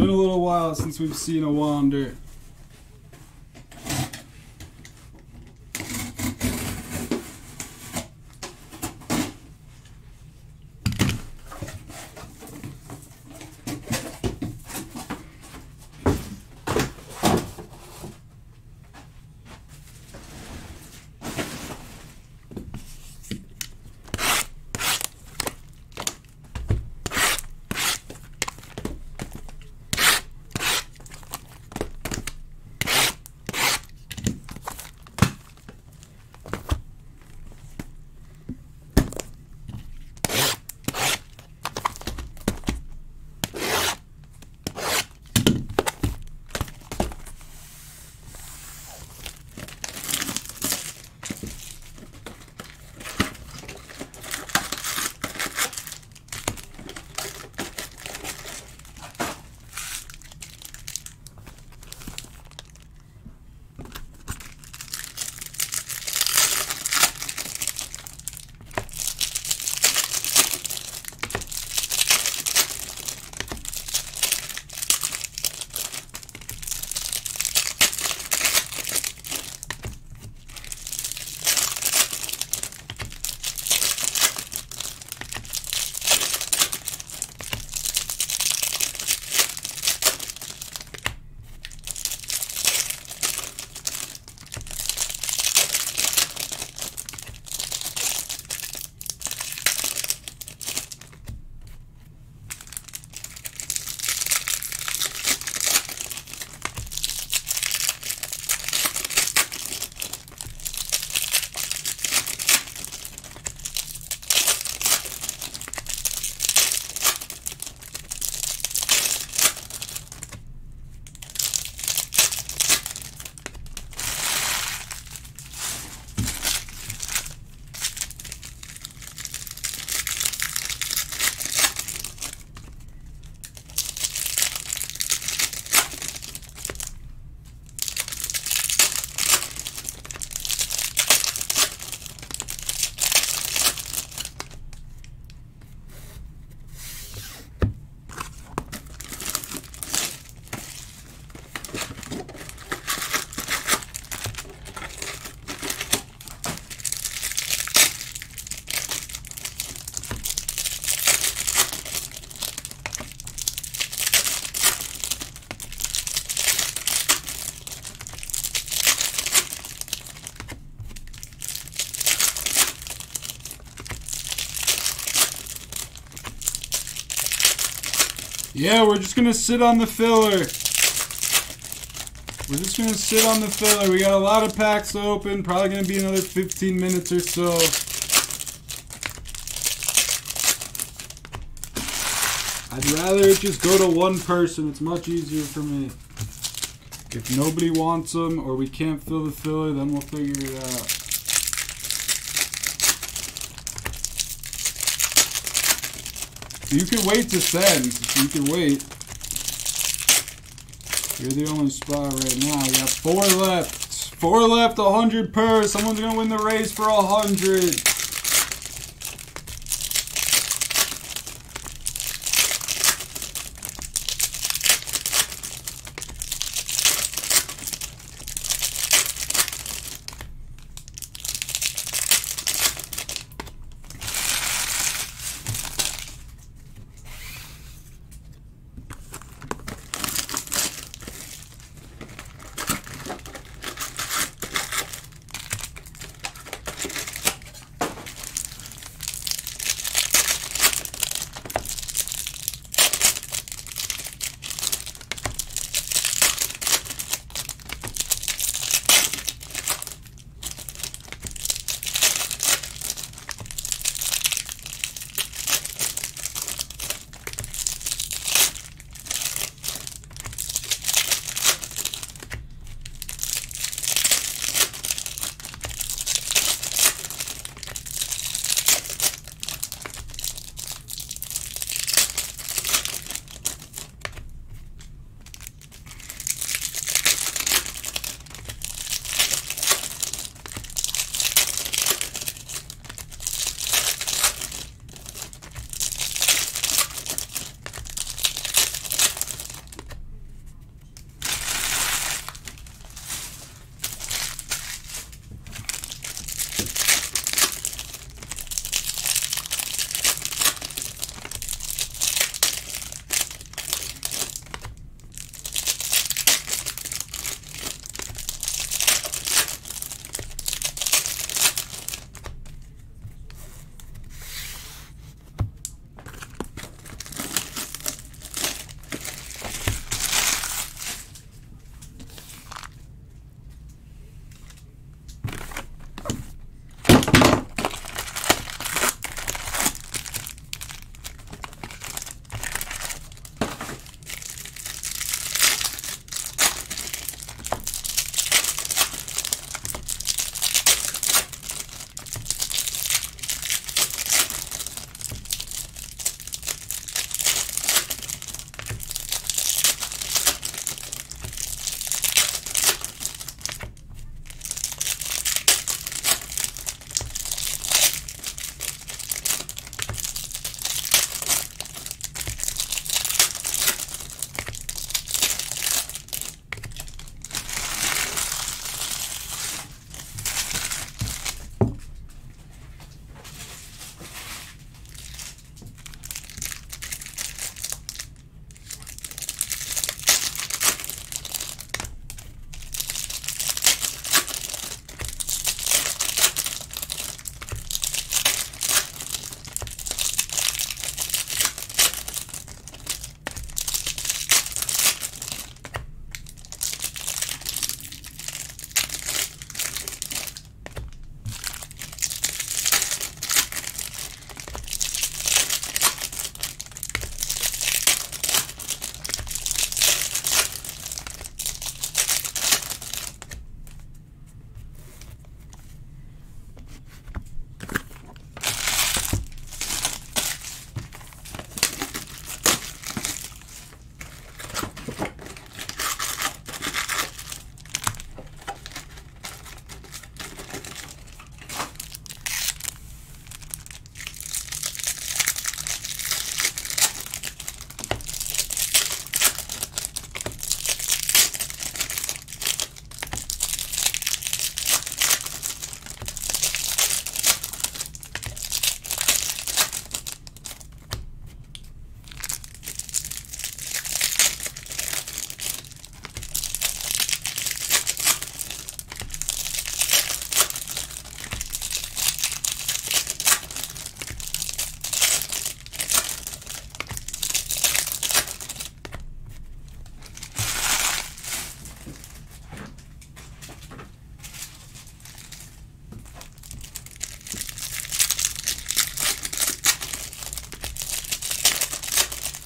been a little while since we've seen a Wander. Yeah, we're just gonna sit on the filler. We're just gonna sit on the filler. We got a lot of packs to open. Probably gonna be another 15 minutes or so. I'd rather it just go to one person. It's much easier for me. If nobody wants them or we can't fill the filler, then we'll figure it out. You can wait to send. You can wait. You're the only spot right now. We got 4 left. 4 left, 100 per. Someone's gonna win the race for 100.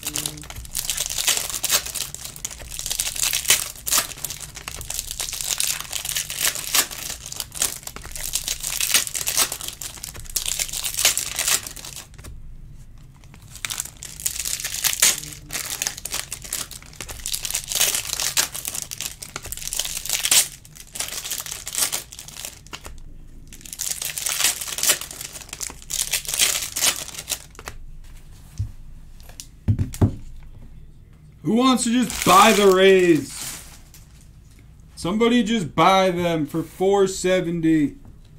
Who wants to just buy the Rays? Somebody just buy them for $4.70.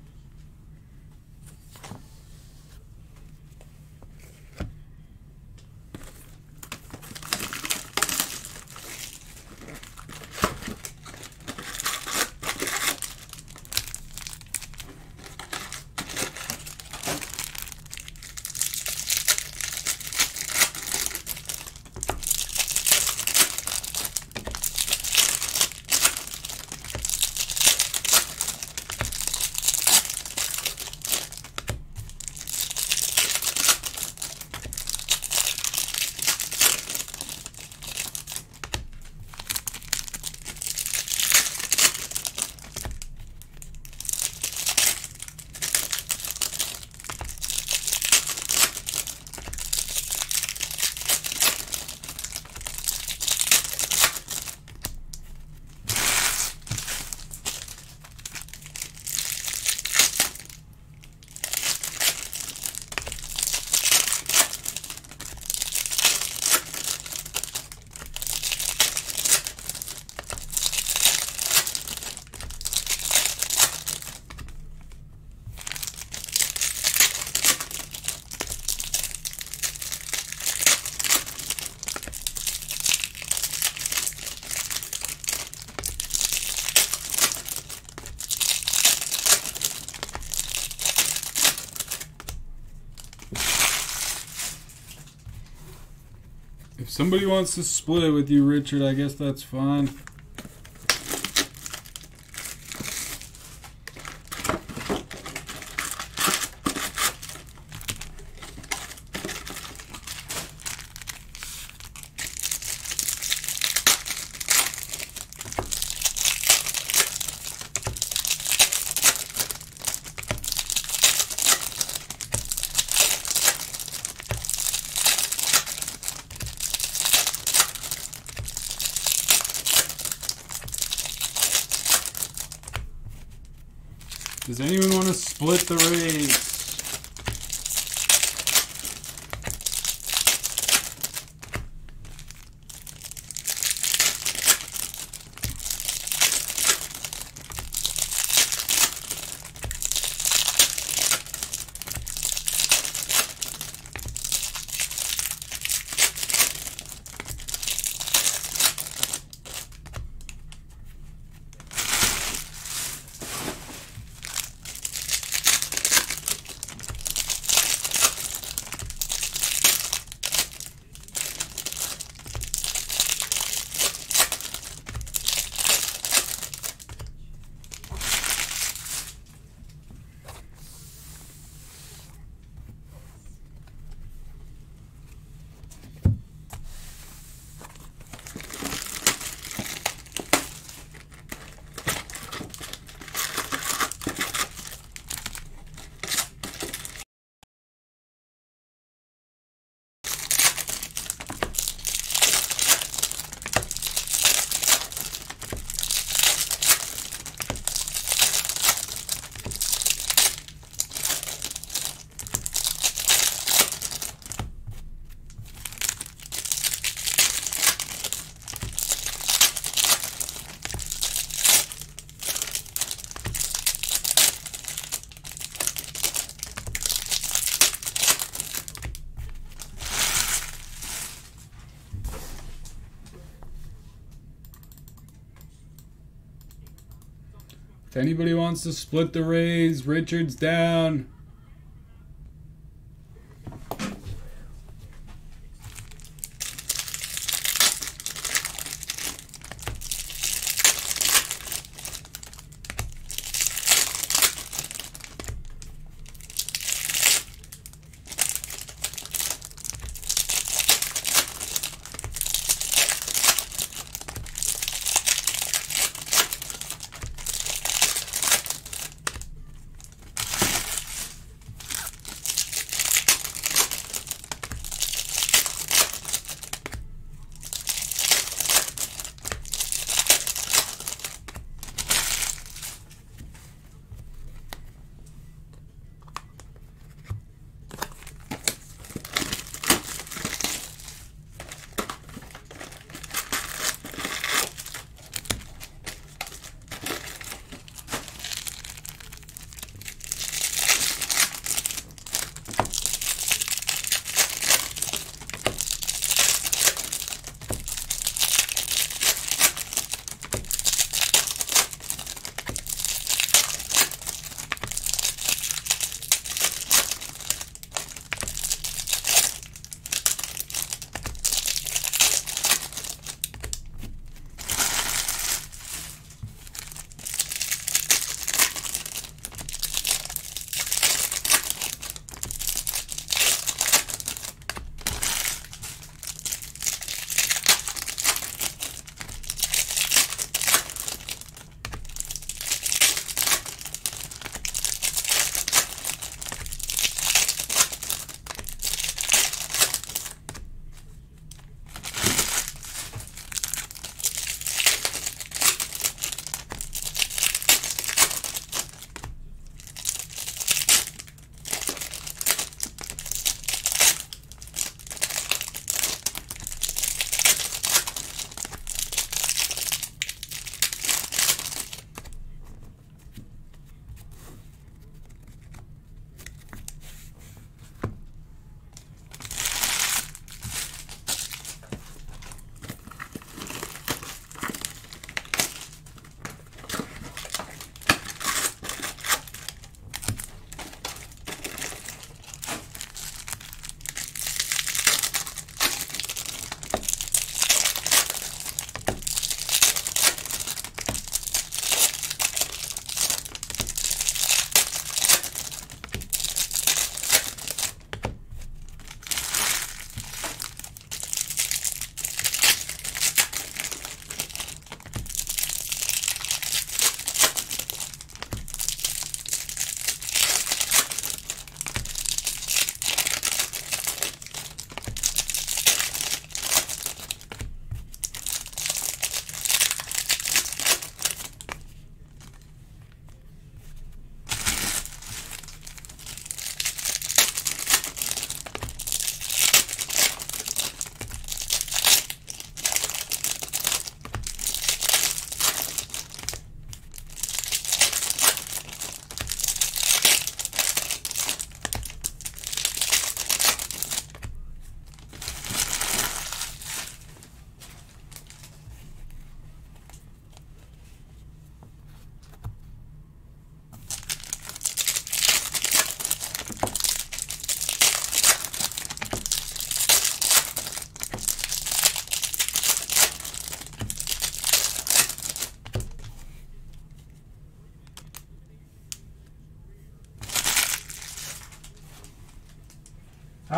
If somebody wants to split it with you, Richard, I guess that's fine. Does anyone want to split the Rays? If anybody wants to split the Rays, Richard's down.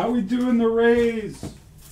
How we doing the Rays?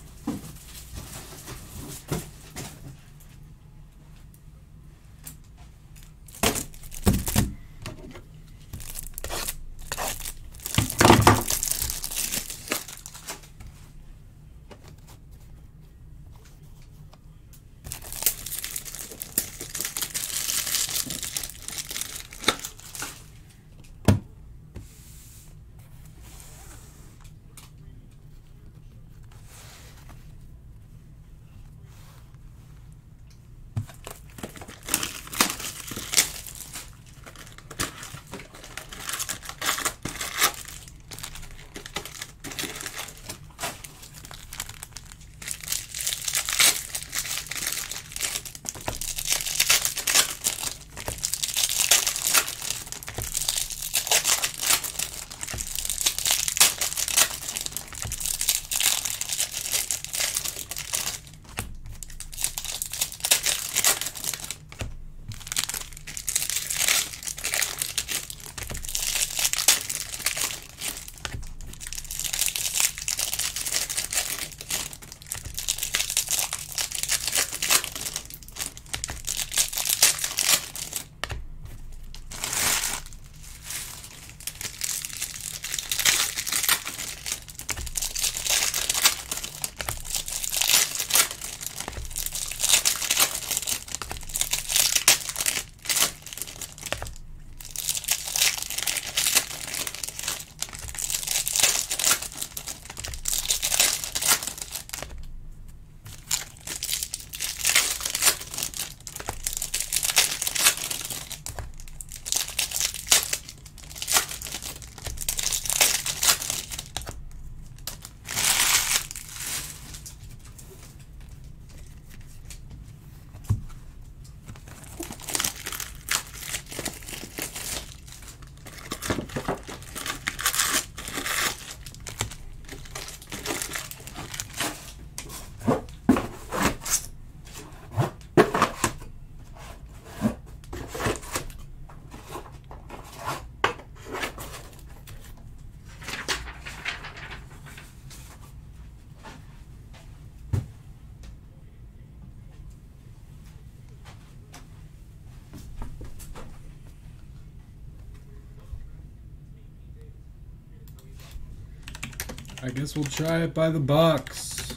I guess we'll try it by the box.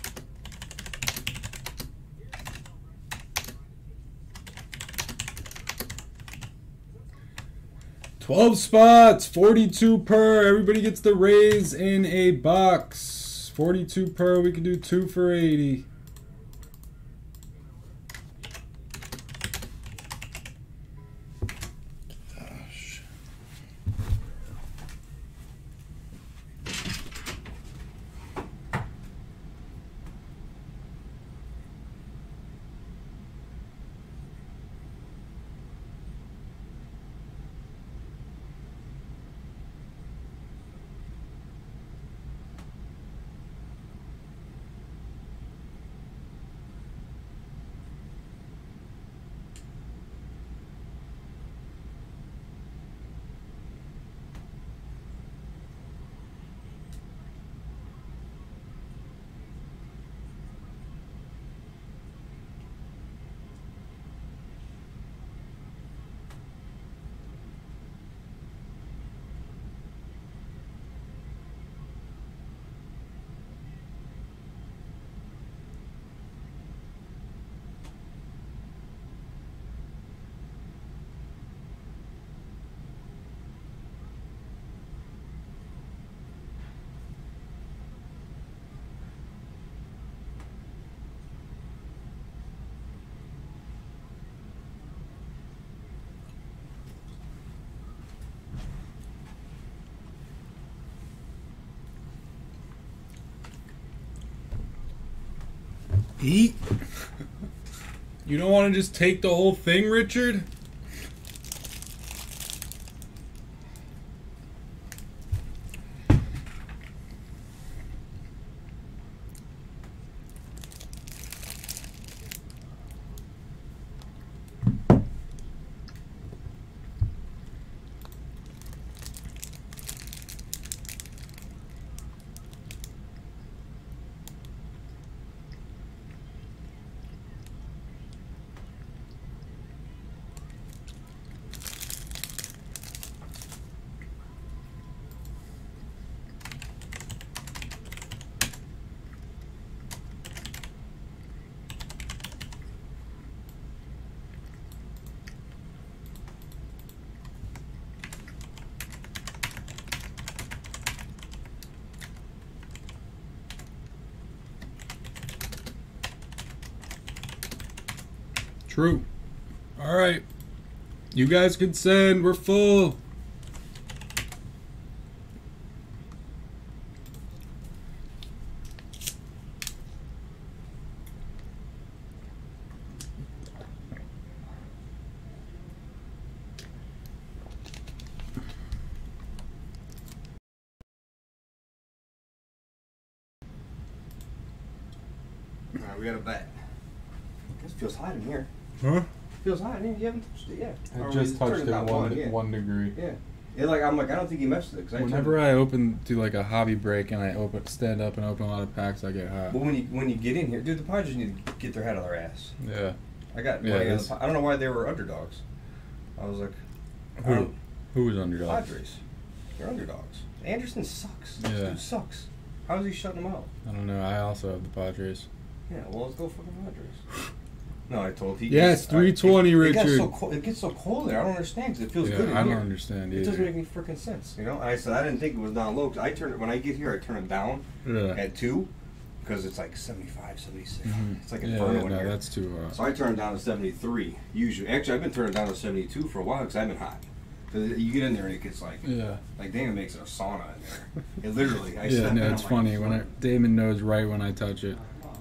$12 spots, 42 per. Everybody gets the Rays in a box. 42 per. We can do 2 for 80. Eat. You don't want to just take the whole thing, Richard? True. All right. You guys can send. We're full. Alright, we got a bet. This feels hot in here. Huh? Feels hot in here. You haven't touched it yet. I just touched it down 1 degree. Yeah. I'm like, I don't think you messed with it. Whenever I do like a hobby break and I stand up and open a lot of packs, I get hot. But when you get in here, dude, the Padres need to get their head out of their ass. Yeah. I got Yeah, money on the, I don't know why they were underdogs. I was like, Who was underdogs? Padres. They're underdogs. Anderson sucks. Yeah. This dude sucks. How is he shutting them out? I don't know. I also have the Padres. Yeah, well, let's go fucking Padres. No, I told he. Yeah, it's 320, Richard. It gets so cold there. I don't understand because it feels Yeah, good in I here. don't understand either. It doesn't make any freaking sense, you know. And I said I didn't think it was down low because I turn it when I get here. I turn it down at 2 because it's like 75, 76. Mm-hmm. It's like inferno in here. That's too hot. So I turn it down to 73 usually. Actually, I've been turning it down to 72 for a while because I've been hot. Because you get in there and it gets like Damon makes it a sauna in there. It literally. It's funny when Damon knows right when I touch it.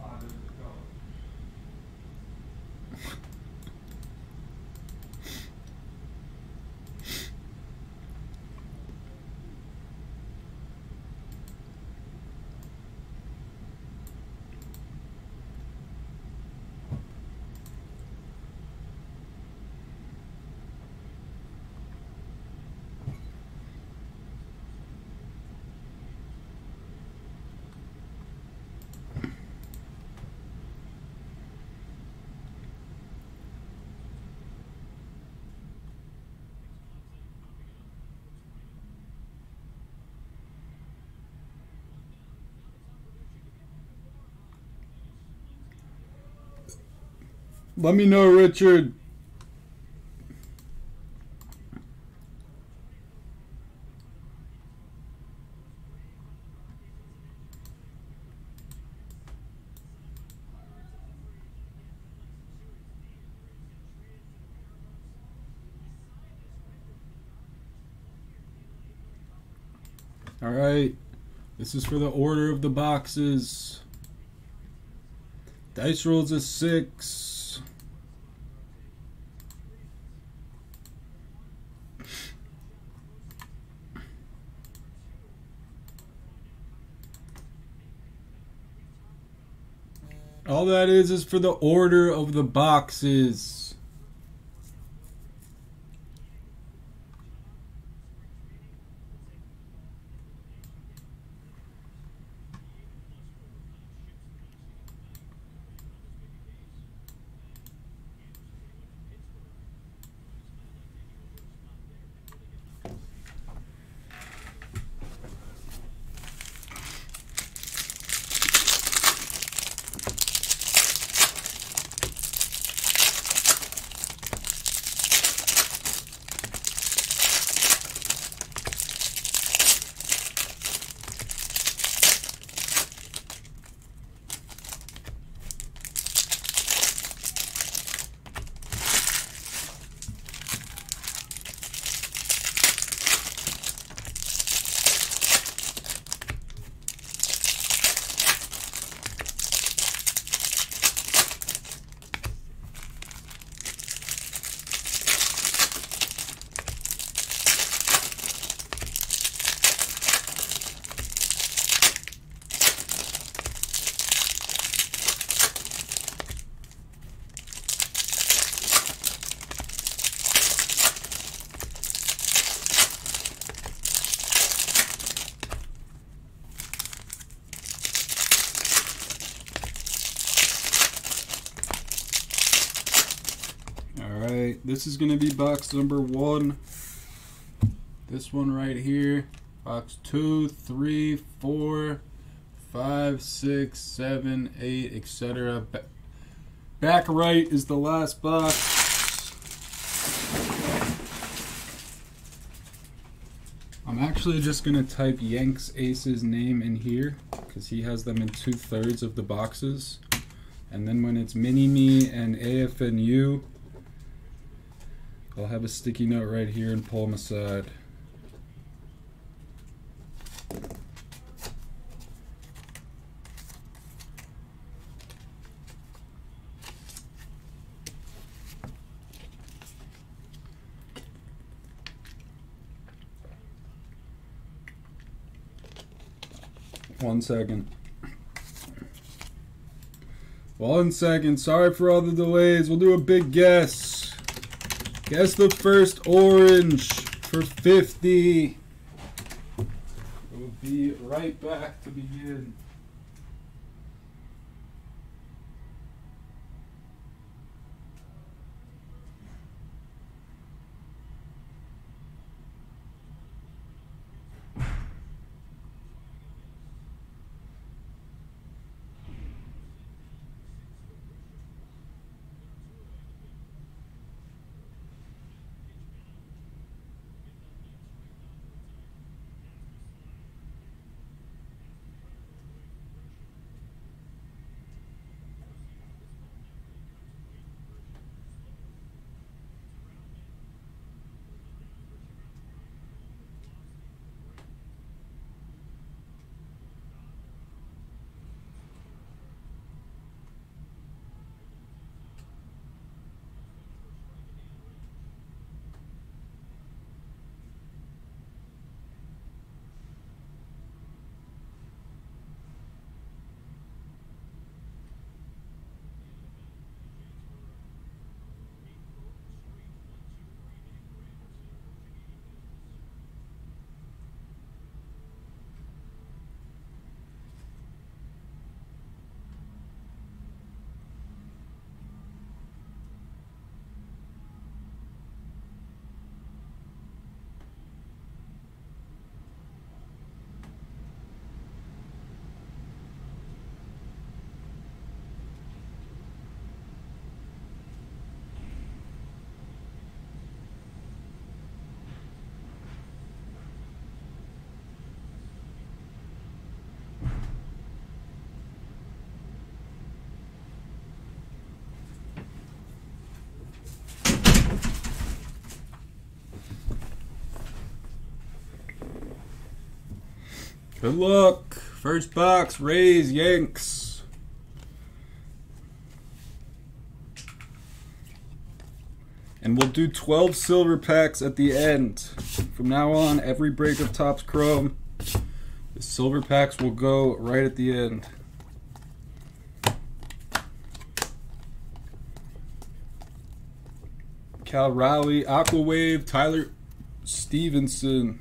Let me know, Richard. All right. This is for the order of the boxes. Dice rolls a 6. All that is for the order of the boxes. This is going to be box number 1. This one right here. Box 2, 3, 4, 5, 6, 7, 8, etc. Back right is the last box. I'm actually just going to type Yanks Ace's name in here because he has them in 2/3 of the boxes. And then when it's Mini-Me and AFNU, I'll have a sticky note right here and pull them aside. One second. 1 second. Sorry for all the delays. We'll do a big guess. Guess the first orange for 50. We'll be right back to begin. Good luck. First box, Rays, Yanks. And we'll do 12 silver packs at the end. From now on, every break of Topps Chrome, the silver packs will go right at the end. Cal Raleigh, Aqua Wave, Tyler Stevenson.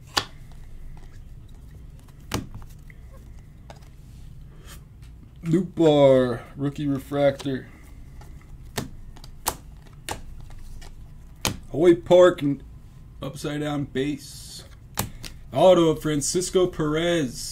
Luke Bar, rookie refractor. Hoyt Park, upside down base. Auto of Francisco Perez.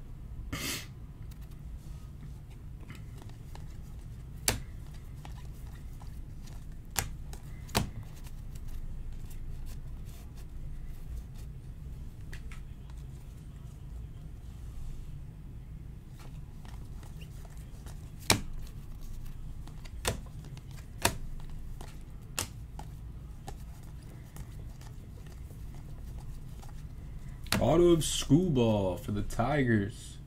Auto of Schoolball for the Tigers.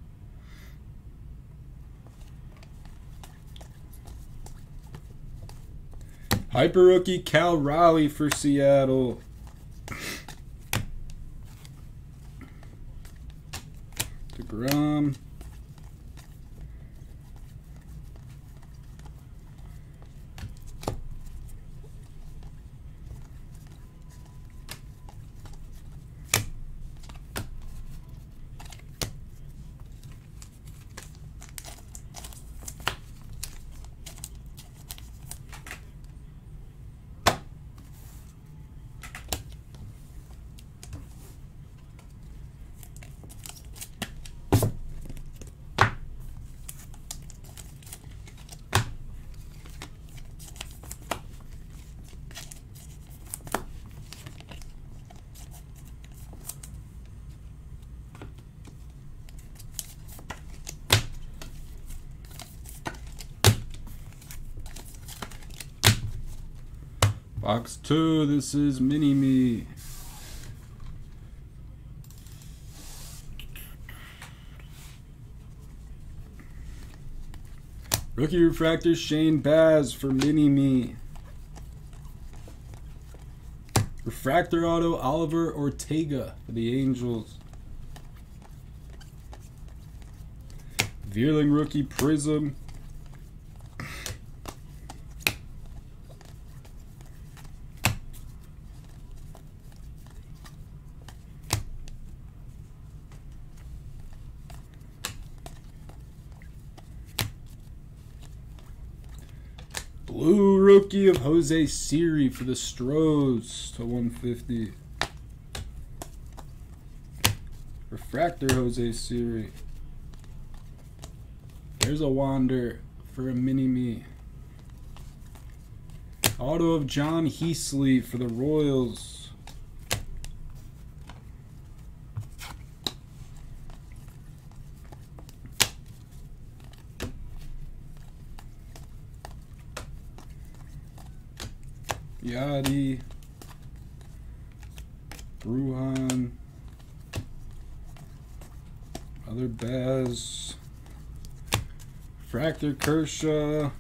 Hyper rookie Cal Raleigh for Seattle. DeGrom. Box 2, this is Mini-Me. Rookie Refractor Shane Baz for Mini-Me. Refractor Auto Oliver Ortega for the Angels. Vierling Rookie Prism. Blue Rookie of Jose Siri for the Stros to 150. Refractor Jose Siri. There's a Wander for a Mini-Me. Auto of John Heasley for the Royals. Yadi, Bruhan, other Baz, Fractor Kershaw,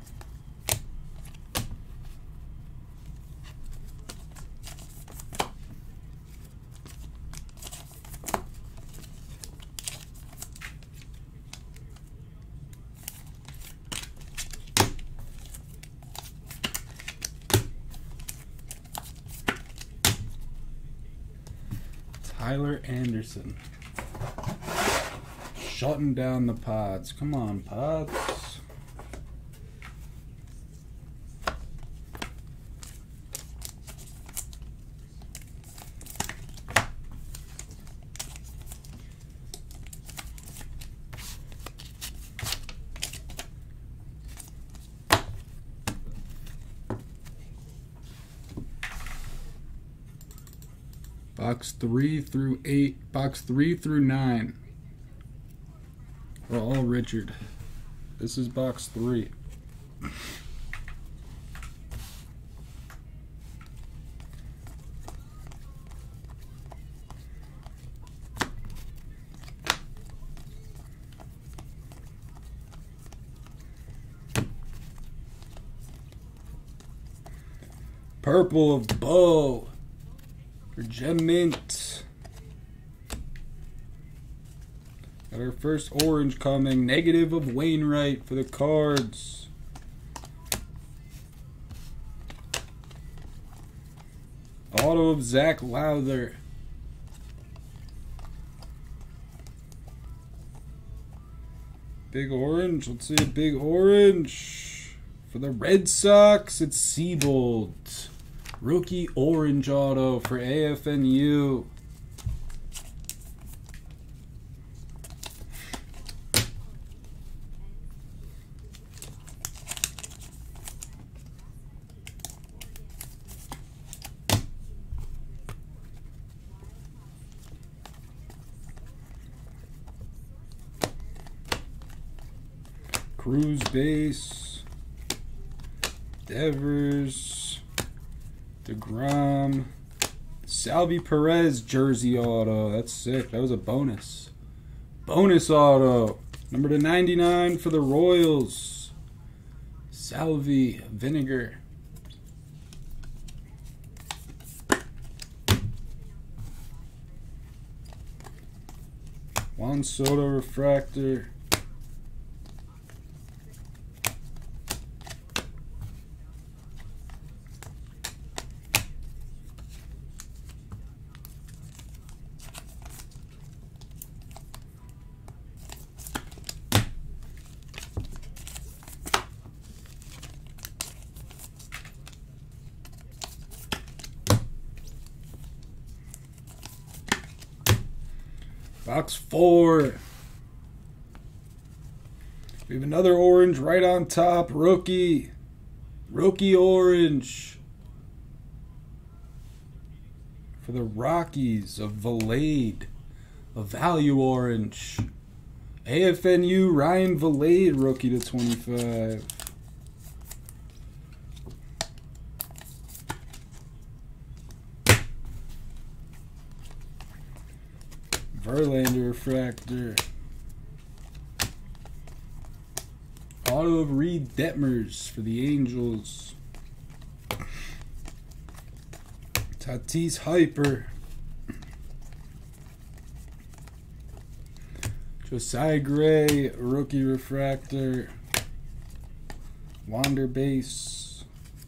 Tyler Anderson. Shutting down the pods. Come on, pods. Box 3 through 8, box 3 through 9 are all Richard. This is box 3. Purple of Bo for Gem Mint. Got our first orange coming. Negative of Wainwright for the Cards. Auto of Zach Lowther. Big orange. Let's see a big orange. For the Red Sox, it's Seabold. Rookie orange auto for AFNU. Cruz base. Devers. DeGrom. Salvi Perez jersey auto. That's sick. That was a bonus. Bonus auto. Number to 99 for the Royals. Salvi Vinegar. Juan Soto refractor. Box 4. We have another orange right on top. Rookie. Rookie orange. For the Rockies of Valade. A value orange. AFNU Ryan Valade rookie to 25. Verlander refractor. Auto of Reed Detmers for the Angels. Tatis Hyper. Josiah Gray, rookie refractor. Wander base.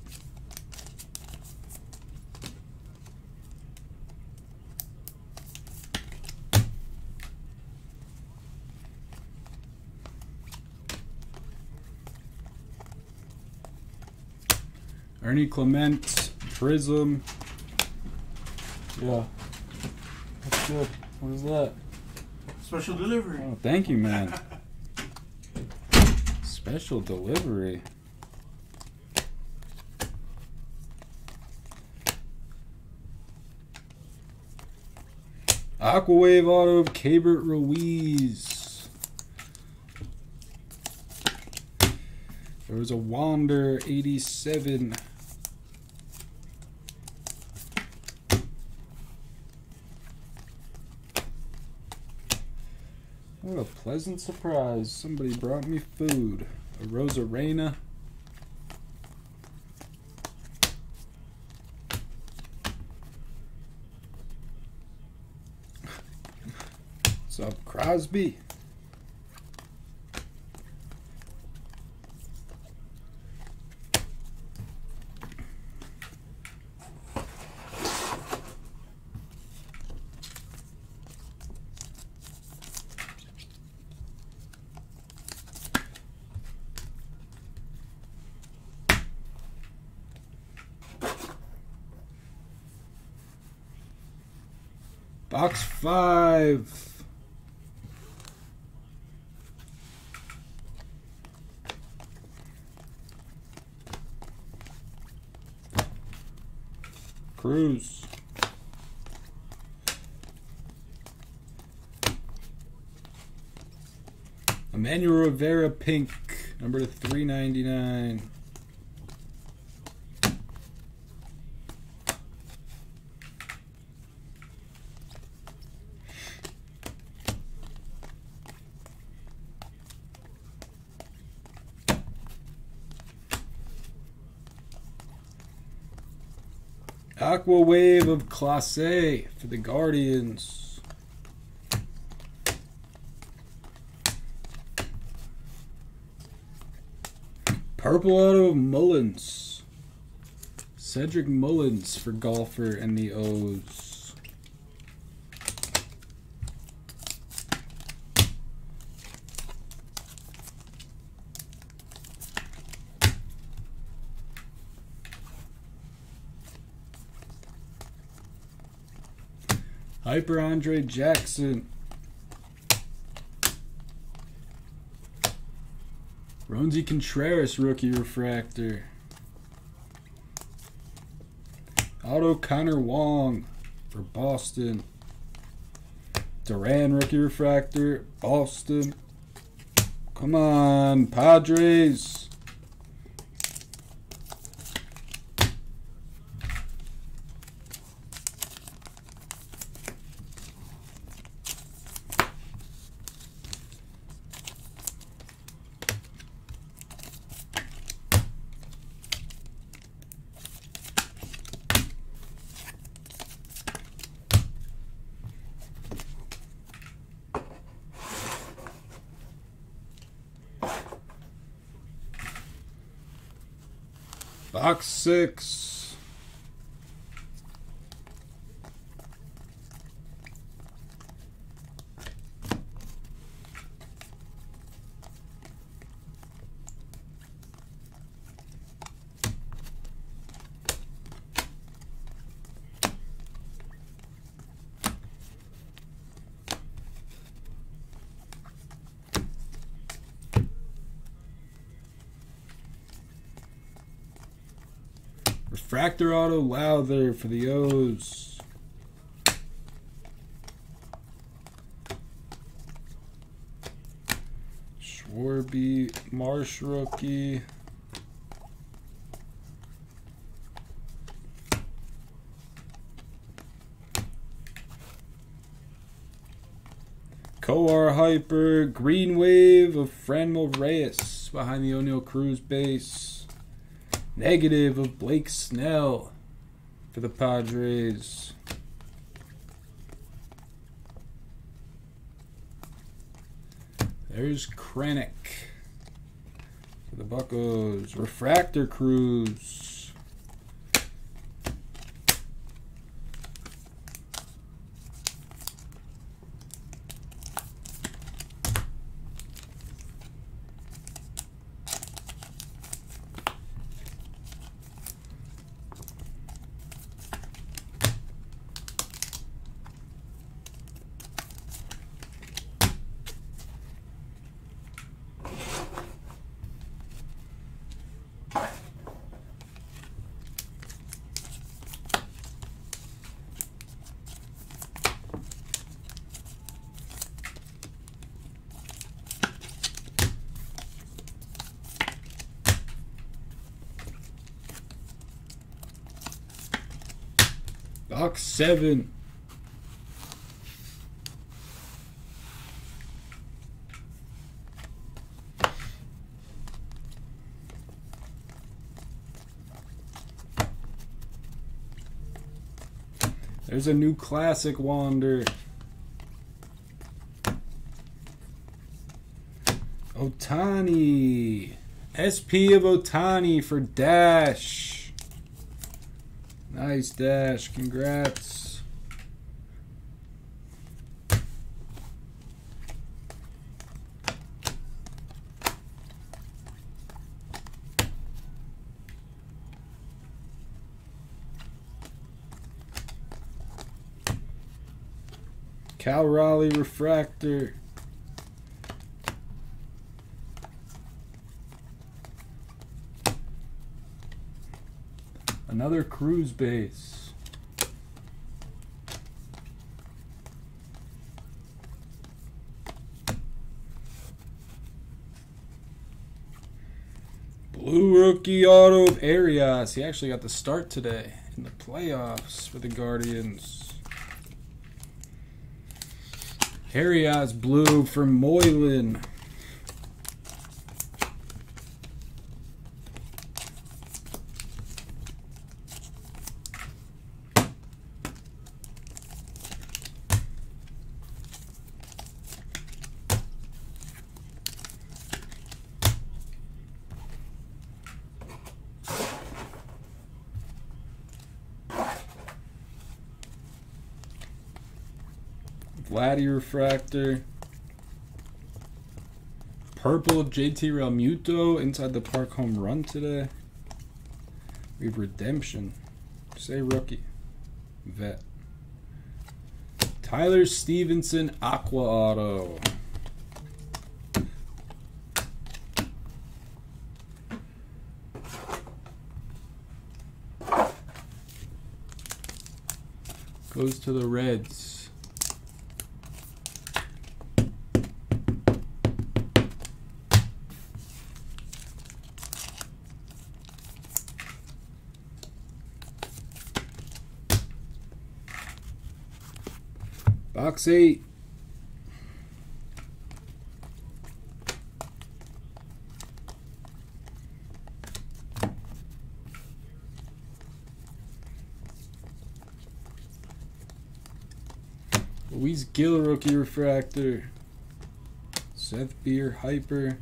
Ernie Clement, Prism. Yeah. That's good. What is that? Special delivery. Oh, thank you, man. Special delivery. Aquawave auto of Keibert Ruiz. There was a Wander 87. What a pleasant surprise. Somebody brought me food. A Rosarena. What's up, Crosby? Box 5. Cruz. Emmanuel Rivera pink, number 399. Aqua Wave of Clase for the Guardians. Purple auto of Mullins. Cedric Mullins for Golfer and the O's. Hyper Andre Jackson. Roansy Contreras rookie refractor. Auto Connor Wong for Boston. Duran rookie refractor, Boston. Come on, Padres. Box 6. Refractor auto Lowther for the O's. Schwarby Marsh rookie. Coar Hyper, Green Wave of Franmil Reyes behind the O'Neal Cruz base. Negative of Blake Snell for the Padres. There's Krennic for the Buccos. Refractor Cruz. Box 7. There's a new classic Wander. Ohtani. SP of Ohtani for Dash. Nice, Dash. Congrats. Cal Raleigh Refractor. Another Cruz base. Blue rookie auto of Arias. He actually got the start today in the playoffs for the Guardians. Arias blue for Moylan. Vladdy Refractor. Purple of JT Realmuto inside the park home run today. We have Redemption. Say rookie. Vet. Tyler Stevenson Aqua Auto. Goes to the Reds. Box 8. Luis Gil rookie refractor. Seth Beer Hyper.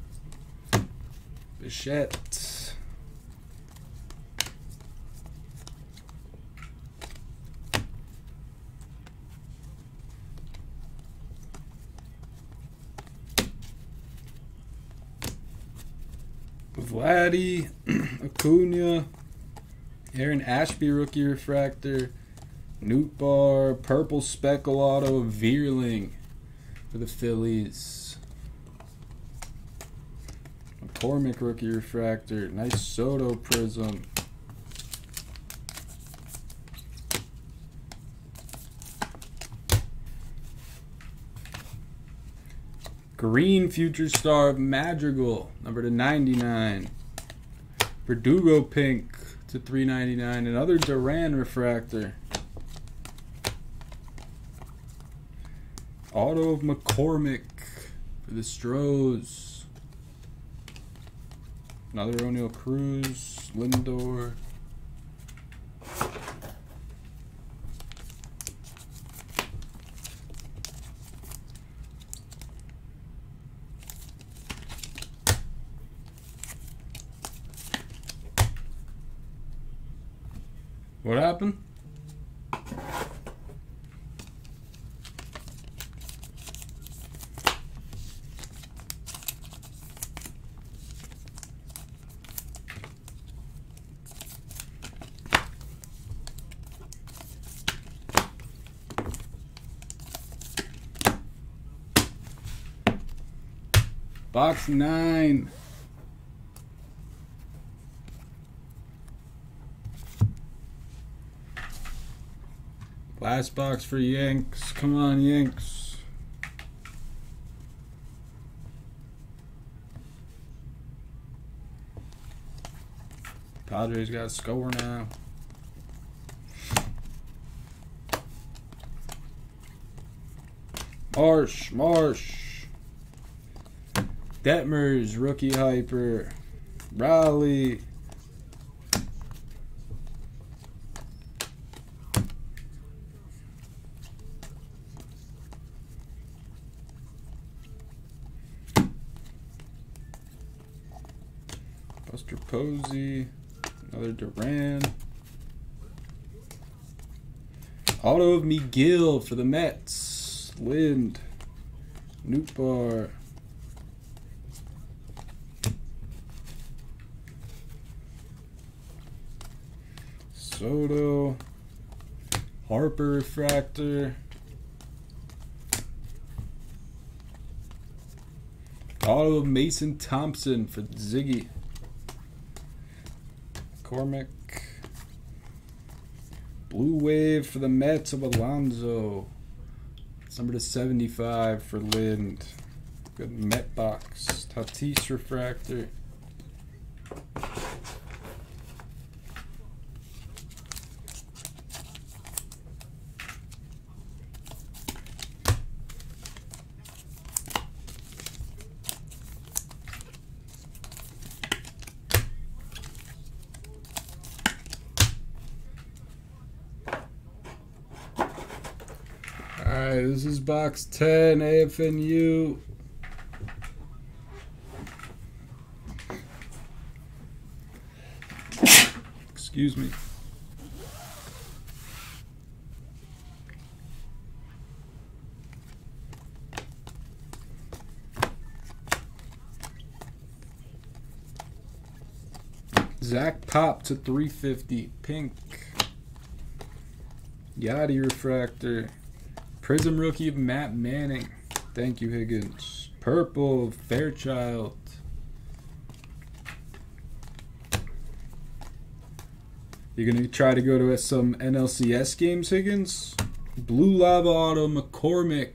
Bichette. Vladdy, Acuna, Aaron Ashby rookie refractor, Newt Bar, purple speckle auto of Veerling for the Phillies. McCormick rookie refractor, nice Soto prism. Green Future Star of Madrigal, number to 99. Verdugo Pink to 399. Another Duran refractor. Auto of McCormick for the Stros. Another O'Neal Cruz, Lindor. What happened? Box 9. Last box for Yanks. Come on, Yanks. Padres got to score now. Marsh. Detmers, rookie hyper. Raleigh. Buster Posey. Another Duran. Auto of McGill for the Mets. Lind. Nootbaar. Soto, Harper refractor, auto of Mason Thompson for Ziggy, Cormick, blue wave for the Mets of Alonso, it's number /75 for Lind, good Met box, Tatis refractor. Alright, this is box 10, AFNU. Excuse me. Zach Pop /350, pink. Yachty refractor. Prism rookie of Matt Manning. Thank you, Higgins. Purple of Fairchild. You're going to try to go to some NLCS games, Higgins? Blue Lava Auto McCormick.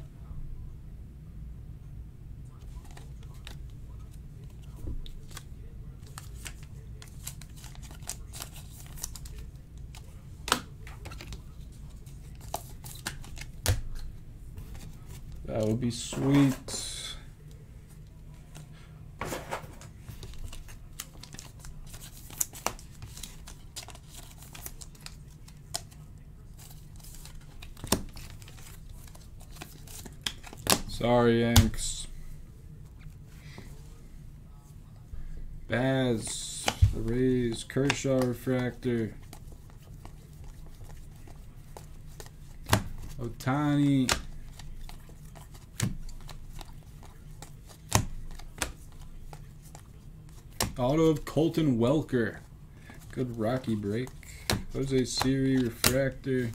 That would be sweet. Sorry, Yanks. Baz, the Rays, Kershaw refractor. Ohtani. Auto of Colton Welker. Good Rocky break. Jose Siri refractor.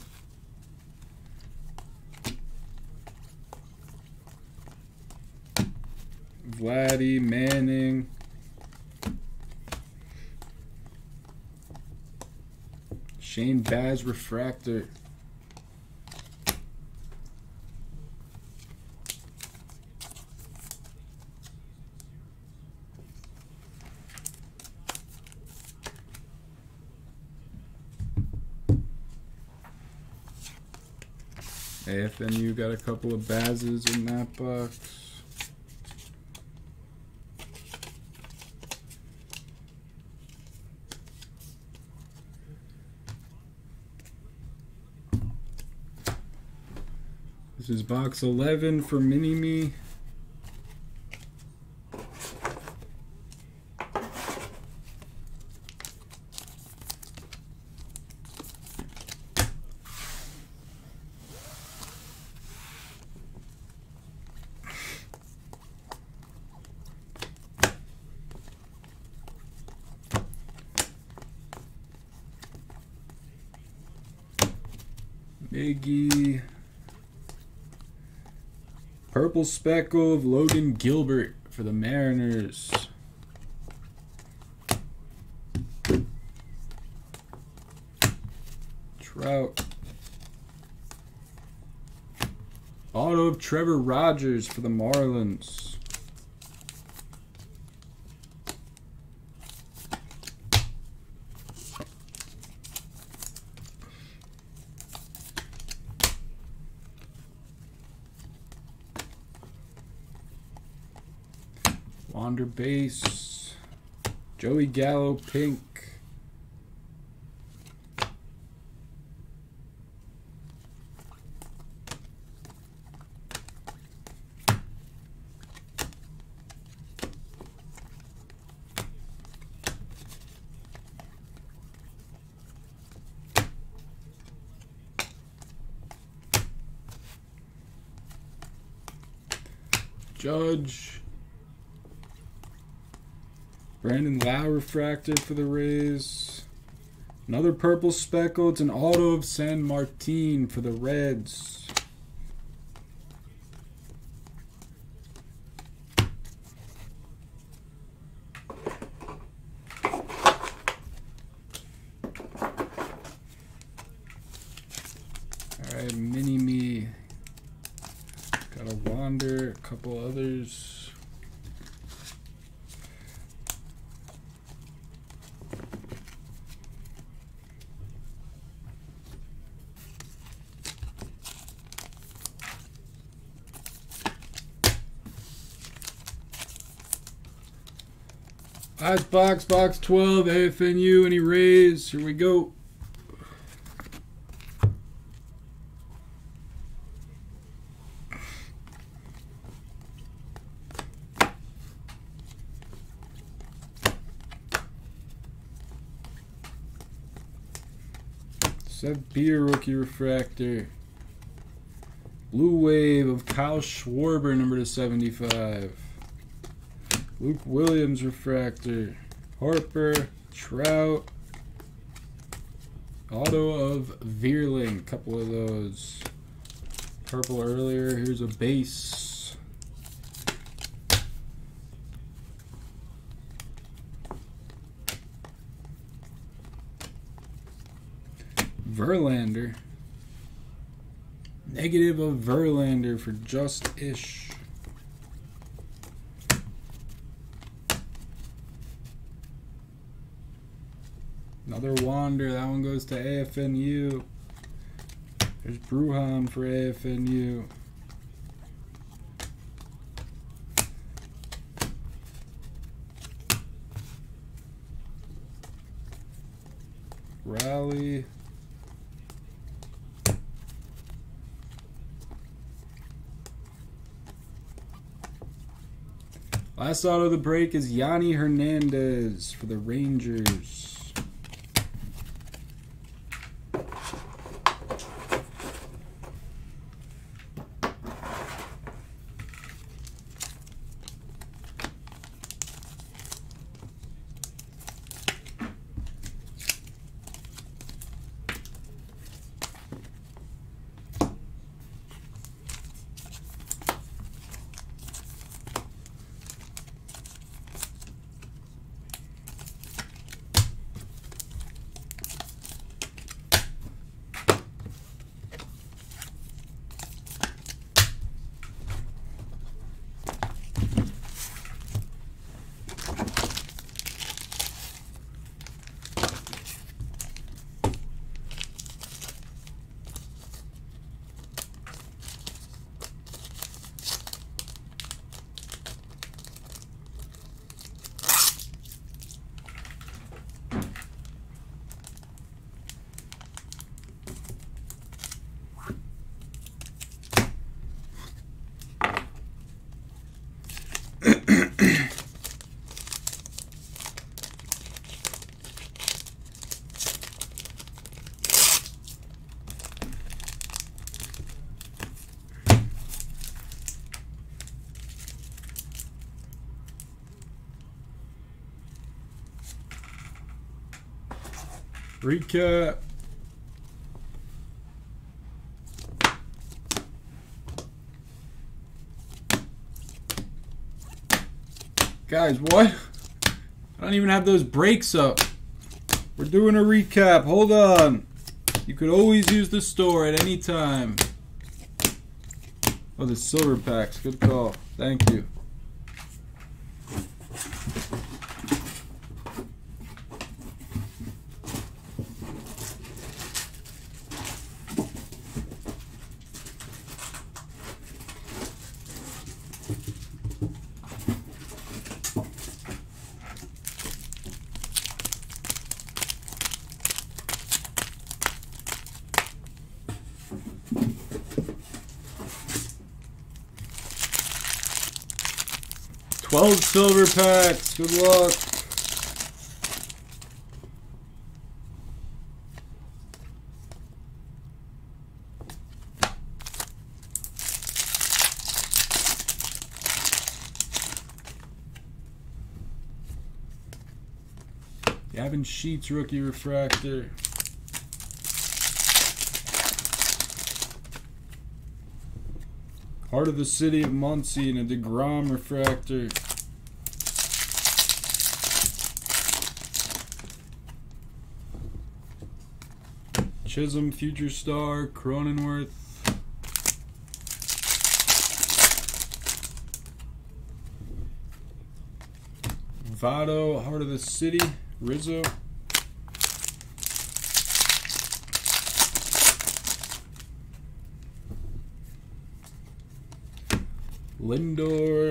Vladdy, Manning. Shane Baz refractor. AFNU got a couple of Bazes in that box. This is box 11 for Mini-Me. Miggy. Purple Speckle of Logan Gilbert for the Mariners. Trout. Auto of Trevor Rogers for the Marlins. Wander base. Joey Gallo pink. Judge. Brandon Lau refractor for the Rays. Another purple speckle. It's an auto of San Martin for the Reds. Alright, Mini-Me. Got a Wander, a couple others. Last box 12, AFNU, any Rays? Here we go. Seth Beer rookie refractor. Blue Wave of Kyle Schwarber, number /75. Luke Williams refractor. Harper, Trout. Auto of Veerling, couple of those. Purple earlier. Here's a base. Verlander. Negative of Verlander for Just Ish. Another Wander. That one goes to AFNU. There's Bruhan for AFNU. Raleigh. Last auto of the break is Yanni Hernandez for the Rangers. Recap. Guys, what? I don't even have those brakes up. We're doing a recap. Hold on. You could always use the store at any time. Oh, the silver packs. Good call. Thank you. $12 silver packs. Good luck. Gavin Sheets rookie refractor. Heart of the City of Muncie and a DeGrom refractor. Chisholm, Future Star, Cronenworth. Votto, Heart of the City, Rizzo. Lindor.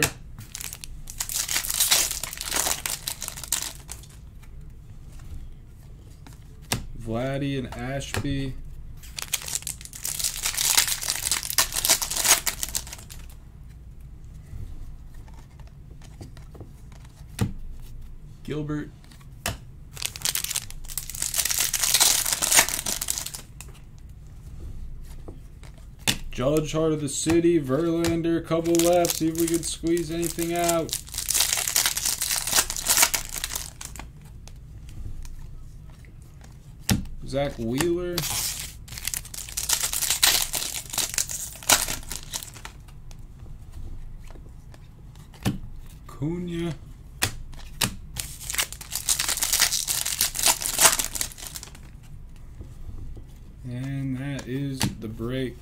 Vladdy and Ashby. Gilbert. Judge, Heart of the City, Verlander, a couple left. See if we can squeeze anything out. Zach Wheeler. Cunha. And that is the break.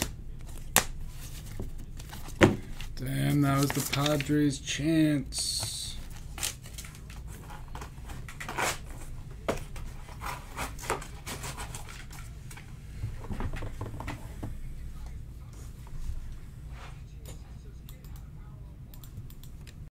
Damn, that was the Padres' chance.